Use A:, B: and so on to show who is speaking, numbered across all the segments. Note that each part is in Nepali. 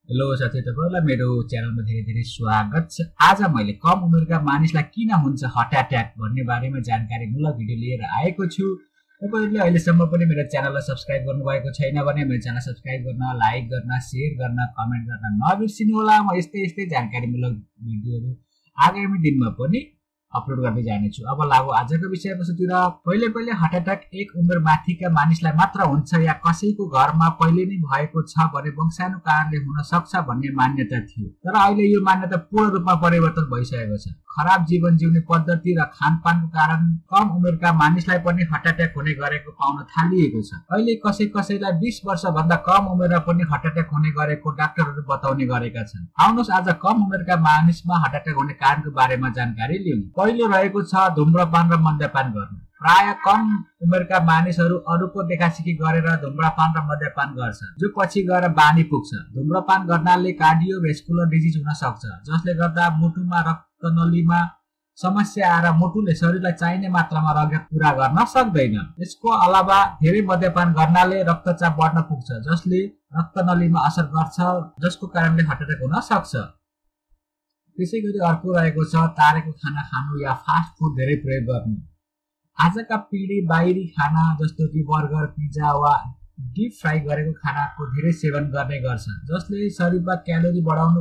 A: हेलो साथी, तपाईहरुलाई मेरो च्यानलमा धेरै धेरै स्वागत छ। आज मैले कम उमेरका मानिसलाई किन हुन्छ हार्ट अट्याक भन्ने बारेमा जानकारीमूलक भिडियो लिएर आएको छु। तपाईहरुले अहिलेसम्म पनि मेरो च्यानललाई सब्स्क्राइब गर्नुभएको छैन भने मेरो च्यानल सब्स्क्राइब गर्न, लाइक गर्न, शेयर गर्न, कमेन्ट गर्न नबिर्सिनु होला। म यस्तै जानकारीमूलक भिडियोहरु आगामी दिनमा पनि अपलोड गर्दै जानेछु। अब लागौ आजको विषयवस्तुतिर। पहिले हार्ट अट्याक एक उमेर माथिका मानिसलाई मात्र हुन्छ या कसैको घरमा पहिले नै भएको छ भने वंशाणु कारणले हुन सक्छ भन्ने मान्यता थियो। तर अहिले यो मान्यता पूर्ण रूपमा परिवर्तन भइसकेको छ। खराब जीवन जिउने पद्धति र खानपानको कारण कम उमेरका मानिसलाई पनि हार्ट अट्याक हुने गरेको पाउन थालिएको छ। अहिले कसैलाई 20 वर्ष भन्दा कम उमेरमा पनि हार्ट अट्याक हुने गरेको डाक्टरहरू बताउने गरेका छन्। आउनुहोस् आज कम उमेरका मानिसमा हार्ट अट्याक हुने कारणको बारेमा जानकारी लिऊँ। पहिलो रहेको छ धूम्रपान र मद्यपान गर्नु। प्राय कम उमेरका मानिसहरू अरूको देखासिखी गरेर धूम्रपान र मद्यपान गर्छ, जो पछि गएर बानी पुग्छ। धूम्रपान गर्नाले कार्डियोभेस्कुलर डिजिज हुन सक्छ, जसले गर्दा मुटुमा रक्तनलीमा समस्या आएर मुटुले शरीरलाई चाहिने मात्रामा रगत पूरा गर्न सक्दैन। यसको अलावा धेरै मद्यपान गर्नाले रक्तचाप बढ्न पुग्छ, जसले रक्तनलीमा असर गर्छ, जसको कारणले हार्ट अट्याक हुन सक्छ। त्यसैगरी अर्को रहेको छ तारेको खाना खानु या फास्ट फुड धेरै प्रयोग गर्नु। आजका पिढी बाहिरी खाना जस्तो कि बर्गर, पिज्जा वा डीप फ्राई गरेको खानाको धेरै सेवन गर्ने गर्छ, जसले शरीरमा क्यालोरी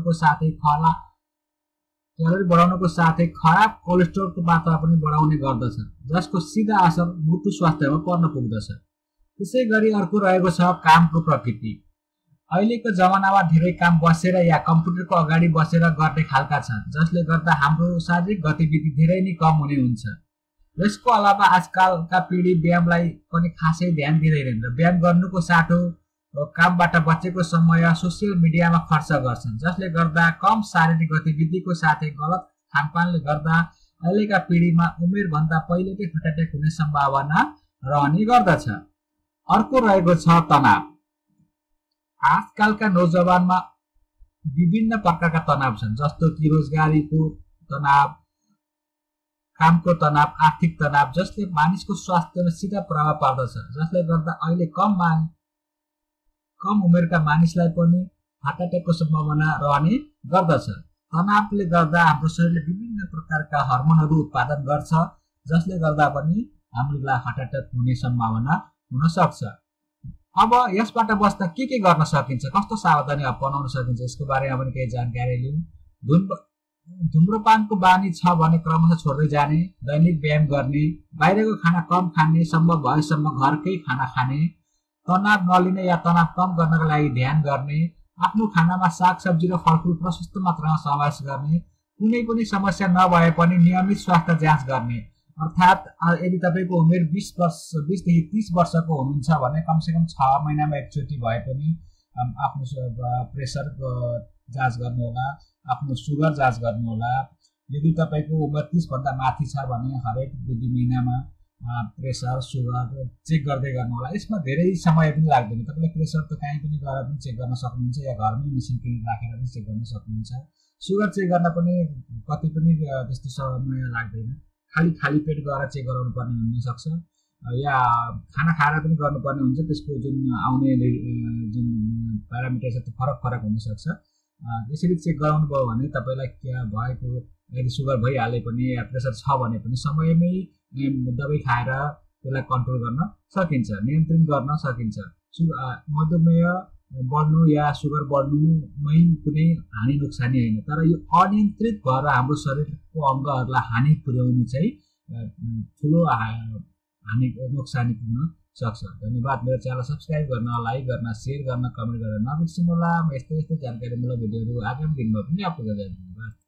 A: बढाउनुको साथै खराब कोलेस्ट्रोलको मात्रा पनि बढाउने गर्दछ, जसको सिधा असर मुटु स्वास्थ्यमा पर्न पुग्दछ। त्यसैगरी अर्को रहेको छ कामको प्रकृति। अहिलेको जमानामा धेरै काम बसेर या कम्प्युटरको अगाडि बसेर गर्ने खालका छन्, जसले गर्दा हाम्रो शारीरिक गतिविधि धेरै नै कम हुने हुन्छ। यसको अलावा आजकलका पिढी व्यायामलाई पनि खासै ध्यान दिँदैनन् र व्यायाम गर्नुको साटो कामबाट बचेको समय सोसियल मिडियामा खर्च गर्छन्, जसले गर्दा कम शारीरिक गतिविधिको साथै गलत खानपानले गर्दा अहिलेका पिढीमा उमेरभन्दा पहिले नै हार्ट अट्याक हुने सम्भावना रहने गर्दछ। अर्को रहेको छ तनाव। आजकलका नौजवानमा विभिन्न प्रकारका तनाव छन्, जस्तो कि रोजगारीको तनाव, कामको तनाव, आर्थिक तनाव, जसले मानिसको स्वास्थ्यमा सिधा प्रभाव पार्दछ, जसले गर्दा अहिले कम उमेरका मानिसलाई पनि हार्ट अट्याकको सम्भावना रहने गर्दछ। तनावले गर्दा हाम्रो शरीरले विभिन्न प्रकारका हर्मोनहरू उत्पादन गर्छ, जसले गर्दा पनि हामीलाई हार्ट अट्याक हुने सम्भावना हुन सक्छ। अब यसबाट बस्न के गर्न सकिन्छ, कस्तो सावधानी अपनाउन सकिन्छ, यसको बारेमा पनि केही जानकारी लिऊँ। धूम्रपानको बानी छ भने क्रमशः छोड्दै जाने, दैनिक व्यायाम गर्ने, बाहिरको खाना कम खाने, सम्भव भएसम्म घरकै खाना खाने, तनाव नलिने या तनाव कम गर्नका लागि ध्यान गर्ने, आफ्नो खानामा सागसब्जी र फलफुल प्रशस्त मात्रामा समावेश गर्ने, कुनै पनि समस्या नभए पनि नियमित स्वास्थ्य जाँच गर्ने। अर्थात् यदि तपाईको उमेर 20 देखि 30 वर्षको हुनुहुन्छ भने कमसेकम 6 महिनामा एकचोटि भए पनि आफ्नो प्रेसर जाँच गर्नुहोला, आफ्नो सुगर जाँच गर्नुहोला। यदि तपाईको उमेर 30 भन्दा माथि छ भने हरेक 2 महिनामा प्रेसर, सुगर चेक गर्दै गर्नुहोला। यसमा धेरै समय पनि लाग्दैन। तपाईले प्रेसर त कहीँ पनि गएर पनि चेक गर्न सक्नुहुन्छ या घरमै मेसिन किनेर राखेर पनि चेक गर्न सक्नुहुन्छ। सुगर चेक गर्न पनि कति पनि त्यस्तो समय लाग्दैन। खाली पेट गएर चेक गराउनु पर्ने हुन सक्छ या खाना खाएर पनि गर्नुपर्ने हुन्छ। त्यसको जुन आउने जुन प्यारामिटर छ त्यो फरक हुन सक्छ। यसरी चेक गराउनु भयो भने तपाईलाई भएको यदि सुगर भइहाले पनि या प्रेसर छ भने पनि समयमै दबाई खाएर त्यसलाई कन्ट्रोल गर्न सकिन्छ, नियन्त्रण गर्न सकिन्छ। मधुमेह बढ्नु या सुगर बढ्नुमै कुनै हानि नोक्सानी होइन, तर यो अनियन्त्रित भएर हाम्रो शरीरको अङ्गहरूलाई हानि पुर्याउनु चाहिँ ठुलो हानि नोक्सानी पुग्न सक्छ। धन्यवाद। मेरो च्यानल सब्स्क्राइब गर्न, लाइक गर्न, शेयर गर्न, कमेन्ट गर्न नबिर्सिनु होला। म यस्तै जानकारीमूलक भिडियोहरू आगामी दिनमा पनि अपलोड गर्दै जान्छु।